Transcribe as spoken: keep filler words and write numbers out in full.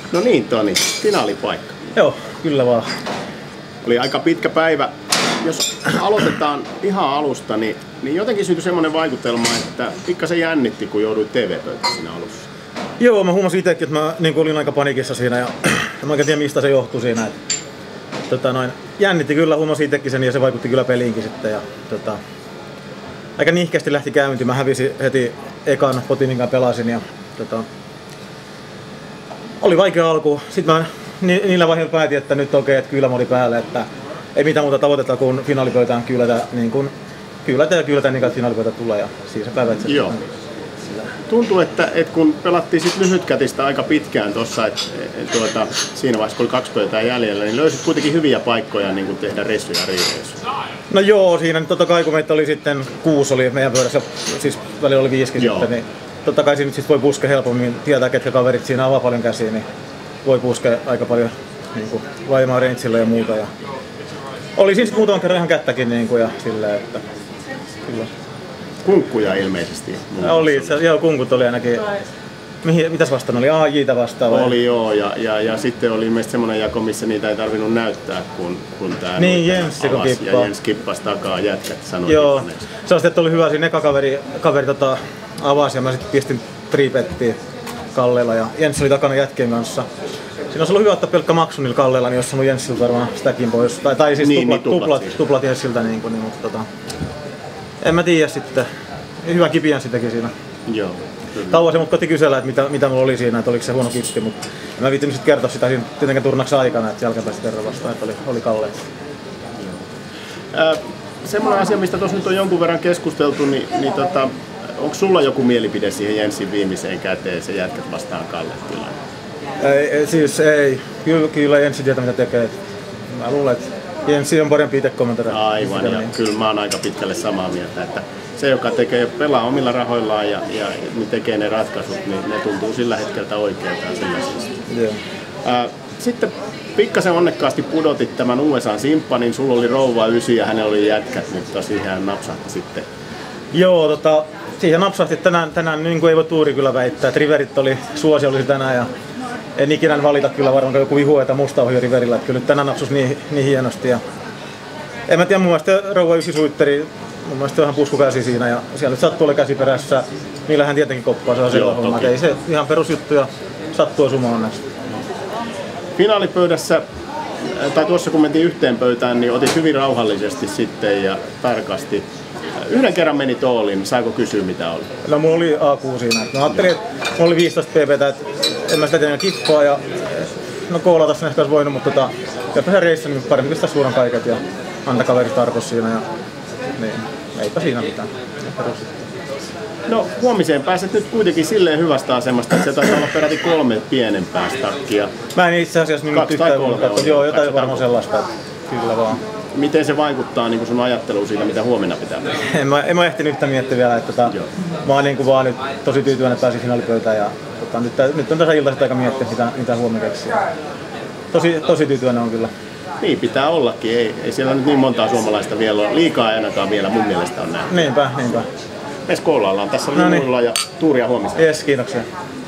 No niin Toni, finaalipaikka. Joo, kyllä vaan. Oli aika pitkä päivä. Jos aloitetaan ihan alusta, niin, niin jotenkin syntyi semmoinen vaikutelma, että pikkasen jännitti, kun jouduit T V-pöytään siinä alussa. Joo, mä huomasin itsekin, että mä niin olin aika panikissa siinä ja mä oikein tiedä mistä se johtui siinä. Että, tota, noin, jännitti kyllä, huomasin itsekin sen ja se vaikutti kyllä peliinkin sitten. Ja, tota, aika nihkeästi lähti käyntiin. Mä hävisin heti ekan potin, minkä pelasin. Ja, tota, oli vaikea alku. Sitten mä ni, niillä vaiheilla päätin, että nyt okei, okay, että kylmä päälle. Että ei mitään muuta tavoitetta kuin finaalipöytään kyllätä, niin kuin, kyllätä ja kyllätä niin, että finaalipöytä tulee. Ja siinä se päivä, että se Joo. Tuntuu, että, että kun pelattiin sit lyhytkätistä aika pitkään tuossa, että et, tuota, siinä vaiheessa kun oli kaksi pöytää jäljellä, niin löysit kuitenkin hyviä paikkoja niin tehdä reissuja ja riireissuja. No joo, siinä totta kai kun meitä oli sitten kuusi oli meidän pöydässä, siis välillä oli viisikin joo. sitten, niin totta kai siinä sit voi puskea helpommin, tietää ketkä kaverit siinä avaa paljon käsiä, niin voi puskea aika paljon niin laimaa rangeilla ja muuta. Ja oli siinä sitten muutaman kerran ihan kättäkin niin kuin, ja silleen, että kyllä. Kunkkuja ilmeisesti. Ja oli, se, joo, kunkut oli ainakin. Mihin, mitäs vastaan oli? A J:tä vastaan vai? Oli joo, ja, ja, ja sitten oli ilmeisesti semmoinen jako, missä niitä ei tarvinnut näyttää, kun, kun tää niin, Jens kun kippaa. Ja Jens kippasi takaa jätkät, sanoi. Joo, se on että oli hyvä, siinä eka kaveri, kaveri tota, avasi ja mä sitten pistin tripettiin Kallella ja Jens oli takana jätkien kanssa. Siinä olisi ollut hyvä ottaa pelkkä maksu niillä Kallella, niin olisi ollut Jenssiltä varmaan stackin pois. Tai, tai siis niin, tuplat, niin, tuplat, tuplat, siis. tuplat Jenssiltä, niin, niin, mutta tota, en mä tiedä sitten. Hyvä kipiän sitäkin siinä. Joo. Kyllä. Kauan se mut koitti kysellä, että mitä, mitä mulla oli siinä, että oliko se huono kippi, mutta en mä viittinyt sitten kertoa sitä siinä tietenkään turnaksen aikana, että jälkeenpäin kerran vastaan, että oli, oli kalleet. Äh, semmoinen asia, mistä tuossa nyt on jonkun verran keskusteltu, niin, niin tota, onko sulla joku mielipide siihen Jensin viimeiseen käteen, se jätkät vastaan Kalle tilanne? Ei, ei, siis ei. Kyllä, kyllä Jenssi tietää mitä tekee. Mä luulen, että Jenssi on parempi itse kommentoida. Aivan, ja niin. Kyllä mä oon aika pitkälle samaa mieltä, että se joka tekee, pelaa omilla rahoillaan ja, ja tekee ne ratkaisut, niin ne tuntuu sillä hetkellä oikealta ja sillä siis. Äh, sitten pikkasen onnekkaasti pudotit tämän U S A-simppanin, sulla oli rouva ysi ja hänellä oli jätkät, mutta siihen napsahti sitten. Joo, tota, siihen napsahti tänään, tänään niin kuin ei voi tuuri kyllä väittää, että riverit oli, suosi olisi tänään ja en ikinä valita kyllä varmaan joku vihu, että musta ohi riverillä, että kyllä nyt tänään napsus niin, niin hienosti. Ja en mä tiedä, mun mielestä rouva ysi suitteri, mun mielestä on ihan puskukäsi siinä ja siellä nyt sattuu olla käsi perässä, niillä hän tietenkin koppaa, se on selvä homma, ei se ihan perusjuttu ja sattuu osumaan onneksi. Finaalipöydässä, tai tuossa kun mentiin yhteen pöytään, niin otit hyvin rauhallisesti sitten ja tarkasti. Yhden kerran meni tooliin, saiko kysyä mitä oli? No mulla oli A Q siinä. Mä ajattelin, että mulla oli viisitoista pptä, että en mä sitä tiedä kippaa ja no koolata sen ehkä olisi voinut, mutta tota, jotta se reissi, niin paremmin pistää suoran kaiket ja antaa kaverit tarkos siinä ja niin, eipä siinä mitään. No huomiseen pääset nyt kuitenkin silleen hyvästä asemasta, että se taitaa olla peräti kolme pienempää stakkia. Mä en itse asiassa niin nyt yhtään muuta, joo jotain varmaan sellaista, että kyllä vaan. Miten se vaikuttaa niin sun ajatteluun siitä, mitä huomenna pitää tehdä? En mä, en mä ehtinyt yhtään miettiä vielä, että tota, mä oon niin kuin vaan nyt tosi tyytyväinen, että pääsin finaalipöytään ja tota, nyt, nyt on tässä iltaiset aika miettiä, mitä, mitä huomenna keksiä. Tosi, tosi tyytyväinen on kyllä. Niin pitää ollakin, ei, ei siellä nyt niin montaa suomalaista vielä ole, liikaa ainakaan vielä mun mielestä on näin. Niinpä, niinpä. Me skoolaillaan, tässä oli no niin. Ja tuuria huomista. Jes, kiitoksia.